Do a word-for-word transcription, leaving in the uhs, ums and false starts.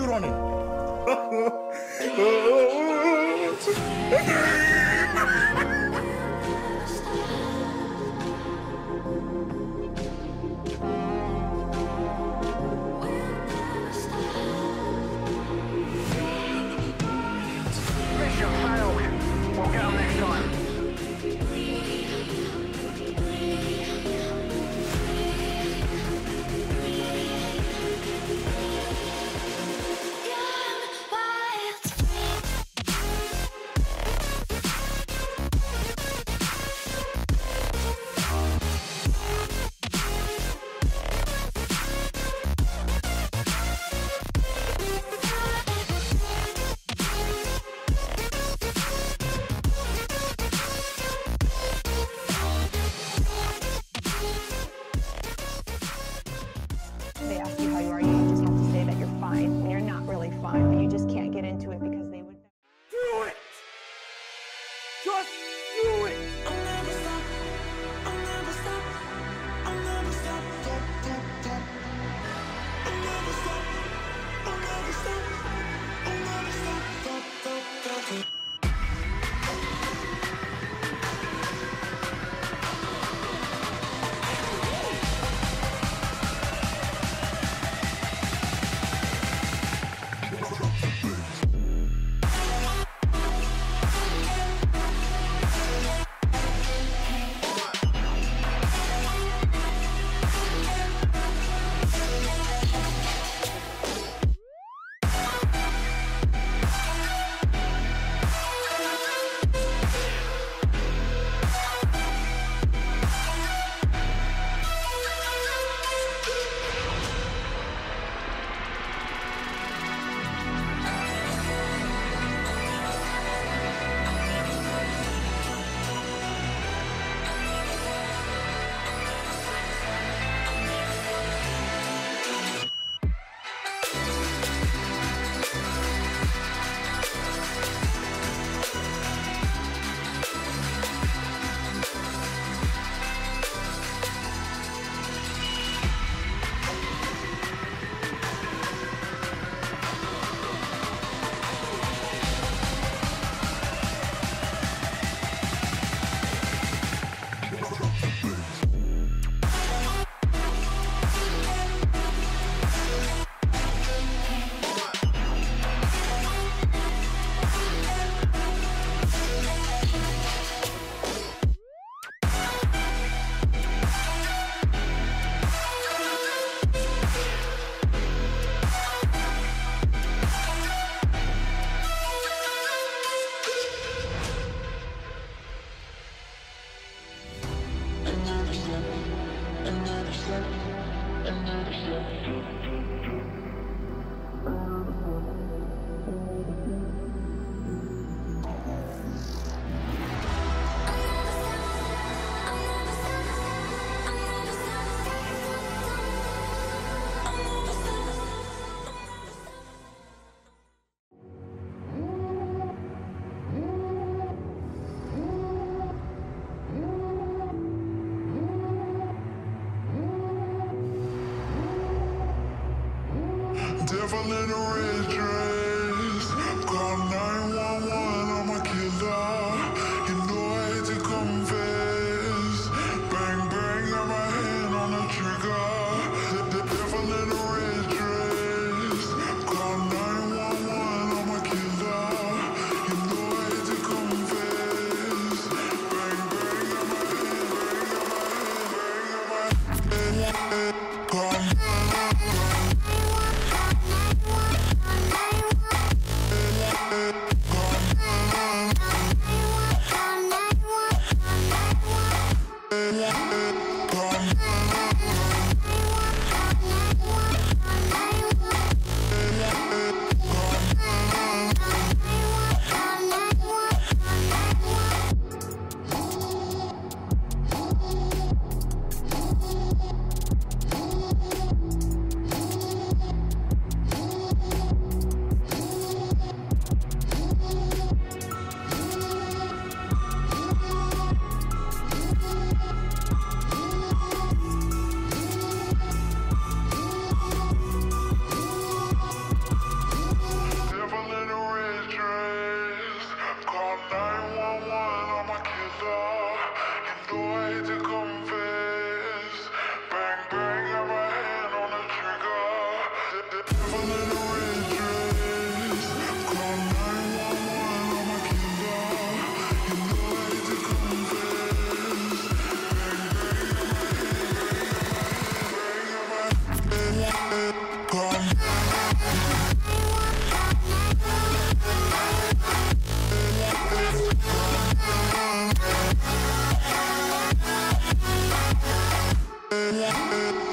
good on it. Mission failed. We'll get 'em next time. They ask you how you are, you just have to say that you're fine when you're not really fine, but you just can't get into it because they would. Do it! Just do it! I'll never stop. I'll never stop. I'll never stop. Stop, stop, stop. I'll never stop. I'll never stop. I'll never stop. Stop, stop, stop. Devil in a red dress. Call nine one one, I'm a killer. You know I hate to confess. Bang, bang, got my hand on the trigger. The, the devil in a red dress. Call nine one one, I'm a killer. You know I hate to confess. Bang, bang, got my hand, bang, got my hand, bang, got my hand. Call head.